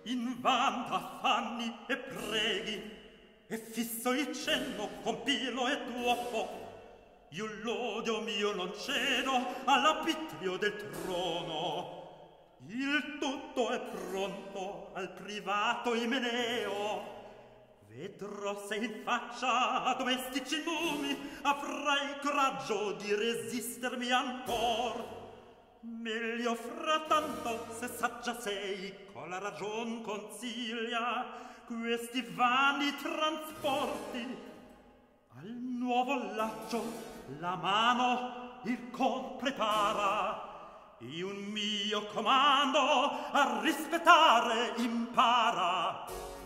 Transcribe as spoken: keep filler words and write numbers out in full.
invan t'affanni e preghi, e fisso il cenno con pilo e tuopo. Io l'odio mio non cedo all'arbitrio del trono. Il tutto è pronto al privato Imeneo. Vedrò se in faccia a domestici numi avrai coraggio di resistermi ancor. Meglio frattanto, se saggia sei, con la ragion consiglia questi vani trasporti. Al nuovo laccio la mano il con prepara, e un mio comando a rispettare impara.